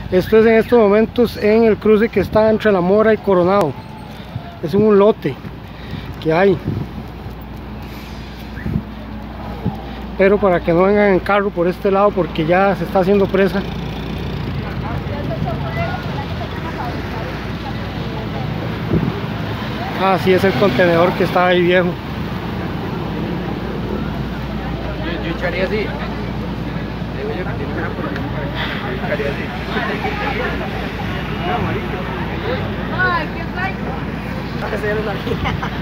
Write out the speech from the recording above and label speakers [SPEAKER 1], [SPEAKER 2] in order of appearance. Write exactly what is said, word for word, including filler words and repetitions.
[SPEAKER 1] Esto es en estos momentos en el cruce que está entre La Mora y Coronado. Es un lote que hay, pero para que no vengan en carro por este lado, porque ya se está haciendo presa. Ah, sí, es el contenedor que está ahí viejo.
[SPEAKER 2] Yo, yo echaría así. Digo yo que tiene una por ahí. Echaría así.
[SPEAKER 3] Ay, qué rico.